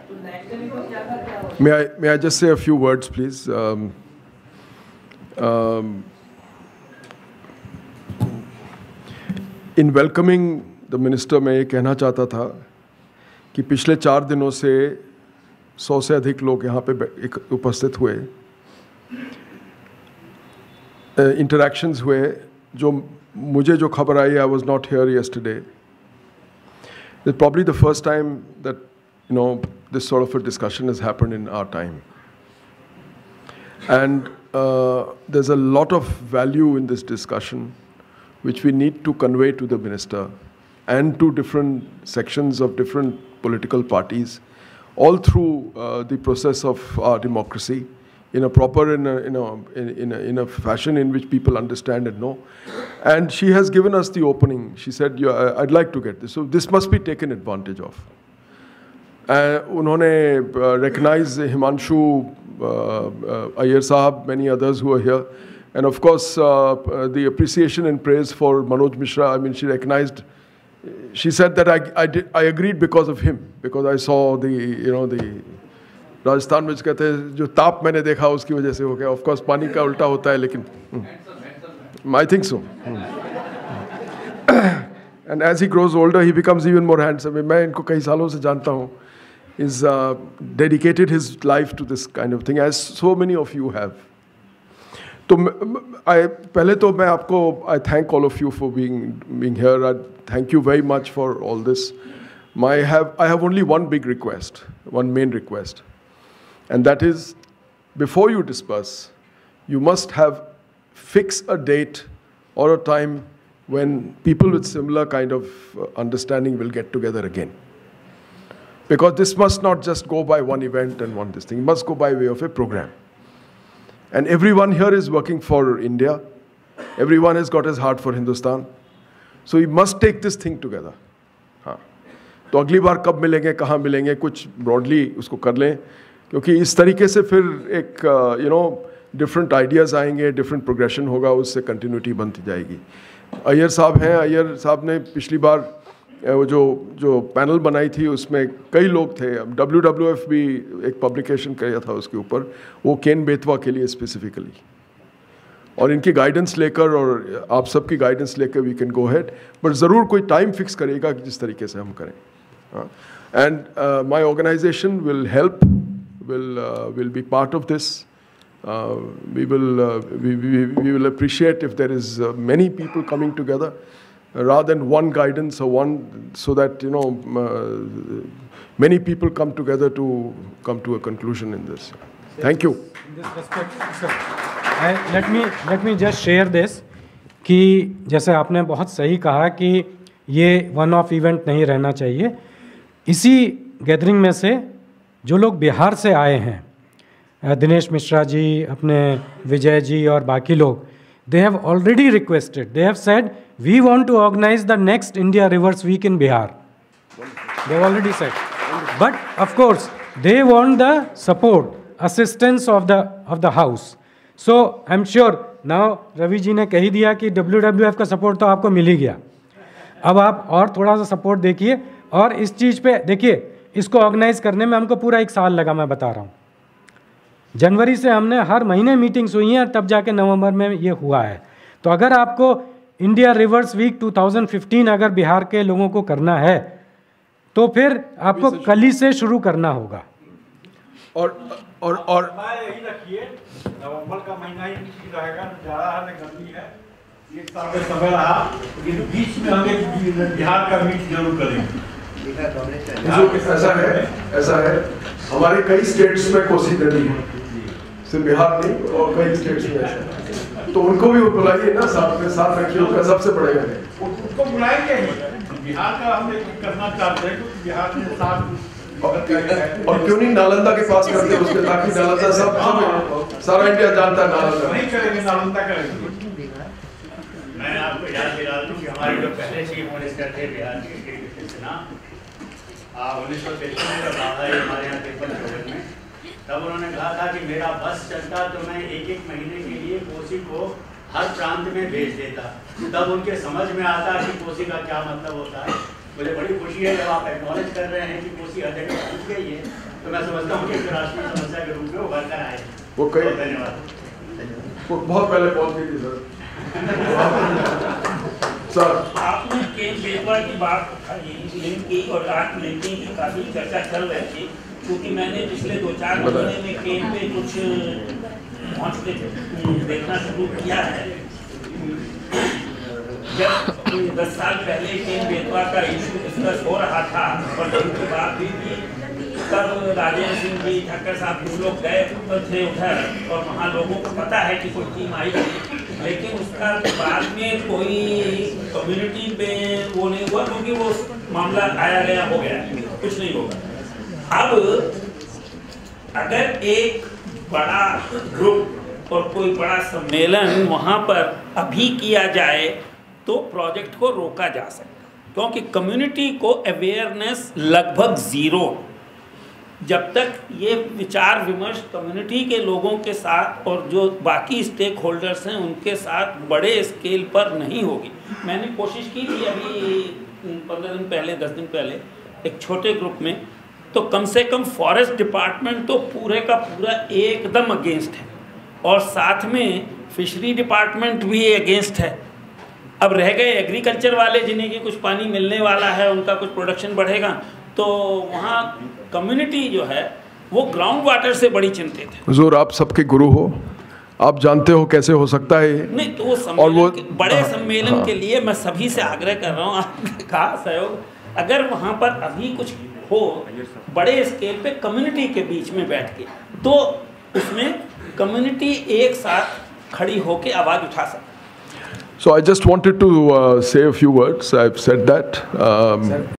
May I just say a few words, please? In welcoming the minister, मैं ये कहना चाहता था कि पिछले 4 दिनों से 100 से अधिक लोग यहाँ पे उपस्थित हुए, interactions हुए, जो मुझे जो खबर आई, I was not here yesterday. It's probably the first time that this sort of a discussion has happened in our time. And there's a lot of value in this discussion which we need to convey to the minister and to different sections of different political parties, all through the process of our democracy, in a proper, in a fashion in which people understand and know. And she has given us the opening. She said, I'd like to get this. So this must be taken advantage of. उन्होंने recognize Himanshu Iyer Sahab, many others who are here. And of course, the appreciation and praise for Manoj Mishra. I mean, she recognized, she said that I agreed because of him, because I saw the Rajasthan में कहते हैं जो ताप मैंने देखा उसकी वजह से हो गया. Of course, पानी का उल्टा होता है, लेकिन I think so. And as he grows older, he becomes even more handsome. मैं इनको कई सालों से जानता हूँ. He's dedicated his life to this kind of thing, as so many of you have. तो पहले तो मैं आपको I thank all of you for being here. I thank you very much for all this. I have only one big request, one main request, and that is, before you disperse, you must fix a date or a time when people with similar kind of understanding will get together again. Because this must not just go by one event and one this thing. It must go by way of a program. And everyone here is working for India. Everyone has got his heart for Hindustan. So we must take this thing together. हाँ. तो अगली बार कब मिलेंगे, कहाँ मिलेंगे, कुछ broadly उसको कर लें, क्योंकि इस तरीके से फिर एक different ideas आएंगे, different progression होगा, उससे continuity बनती जाएगी. अय्यर साहब हैं, अय्यर साहब ने पिछली बार वो जो पैनल बनाई थी उसमें कई लोग थे. WWF भी एक पब्लिकेशन किया था उसके ऊपर, वो केन बेतवा के लिए स्पेसिफिकली, और इनकी गाइडेंस लेकर और आप सबकी गाइडेंस लेकर we can go ahead. But ज़रूर कोई टाइम फिक्स करेगा कि जिस तरीके से हम करें. And my organisation will help, will be part of this. We will appreciate if there is many people coming together rather than one guidance or one, so that many people come together to come to a conclusion in this. Thank you. In this respect, sir, let me just share this कि जैसे आपने बहुत सही कहा कि ये one of event नहीं रहना चाहिए. इसी गैदरिंग में से जो लोग बिहार से आए हैं, दिनेश मिश्रा जी, अपने विजय जी और बाकी लोग, they have already requested, they have said, we want to organize the next India Rivers Week in Bihar. They have already said. But of course, they want the support, assistance of the house. So I'm sure now Ravi ji ने कही दिया कि WWF का support तो आपको मिल ही गया. अब आप और थोड़ा सा सपोर्ट देखिए, और इस चीज़ पे देखिए, इसको ऑर्गेनाइज करने में हमको पूरा 1 साल लगा. मैं बता रहा हूँ, जनवरी से हमने हर महीने मीटिंग्स हुई हैं, तब जाके नवंबर में ये हुआ है. तो अगर आपको इंडिया रिवर्स वीक 2015 अगर बिहार के लोगों को करना है, तो फिर आपको कल ही से शुरू करना होगा. और यही रखिए, नवंबर का महीना ही ठीक रहेगा. ज़्यादा है, गर्मी है, 1 साल का समय रहा, लेकिन बीच में हम एक बिहार का मीट जरूर करेंगे. ऐसा है हमारे कई स्टेट्स में कोसी नदी है, सिर्फ बिहार नहीं, और कई स्टेट्स में ऐसा, तो उनको भी बुलाइए ना, साथ में साथ रखिए. उनका सबसे बढ़ेगा, उनको बुलाएंगे. बिहार का हम करना चाहते हैं, क्योंकि बिहार में साथ, और क्यों नहीं नालंदा के पास करते हैं उसके, ताकि नालंदा सब सारा इंडिया जानता है नालंदा. नहीं करेंगे, नालंदा करेंगे. मैं आपको याद दिला दूं कि हमारे जो पहले चीफ मिनिस्टर थे बिहार के, 1953 में जब रहा है हमारे यहाँ 53-54 में, तब उन्होंने कहा था कि मेरा बस चलता तो मैं 1-1 महीने के लिए कोसी को हर प्रांत में भेज देता. तब उनके समझ में आता कि कोसी का क्या मतलब होता है. मुझे बड़ी खुशी है जब आप एक्नॉलेज कर रहे हैं कि कोसी हर जगह पहुँच गई है, तो मैं समझता हूँ कि एक राष्ट्रीय समस्या के रूप में उभर कर आए। वो कई धन्यवाद। वो बहुत पहले पहुंच गई थी सर। सर आपने केन बेतवा की बात लिंक की और आज लिंकिंग की काफ़ी चर्चा चल रही थी, क्योंकि मैंने पिछले 2-4 महीने में केन पे कुछ पहुँचते देखना शुरू किया है। जब 10 साल पहले केन बेतवा का इशू डिस्कस हो रहा था और उसके बाद भी तब राजेंद्र सिंह जी, ठक्कर साहब कुछ लोग गए थे उधर, और वहाँ लोगों को पता है कि कोई टीम आई थी, लेकिन उसका बाद में कोई कम्युनिटी पे वो नहीं हुआ, क्योंकि वो मामला आया गया हो गया, कुछ नहीं होगा। अब अगर एक बड़ा ग्रुप और कोई बड़ा सम्मेलन वहाँ पर अभी किया जाए तो प्रोजेक्ट को रोका जा सकता, क्योंकि कम्युनिटी को अवेयरनेस लगभग ज़ीरो। जब तक ये विचार विमर्श कम्युनिटी के लोगों के साथ और जो बाकी स्टेक होल्डर्स हैं उनके साथ बड़े स्केल पर नहीं होगी। मैंने कोशिश की थी अभी 15 दिन पहले, 10 दिन पहले एक छोटे ग्रुप में, तो कम से कम फॉरेस्ट डिपार्टमेंट तो पूरे का पूरा एकदम अगेंस्ट है, और साथ में फिशरी डिपार्टमेंट भी अगेंस्ट है। अब रह गए एग्रीकल्चर वाले, जिन्हें कि कुछ पानी मिलने वाला है, उनका कुछ प्रोडक्शन बढ़ेगा, तो वहाँ कम्युनिटी जो है वो ग्राउंड वाटर से बड़ी चिंतित है। हुजूर, आप सबके गुरु हो, आप जानते हो कैसे हो सकता है ये। नहीं तो वो सम्मेलन बड़े सम्मेलन के लिए मैं सभी से आग्रह कर रहा हूँ, आपने कहा सहयोग, अगर वहाँ पर अभी कुछ हो बड़े स्केल पे कम्युनिटी के बीच में बैठ के, तो उसमें कम्युनिटी एक साथ खड़ी होके आवाज़ उठा सकती। So I just wanted to say a few words. I've said that.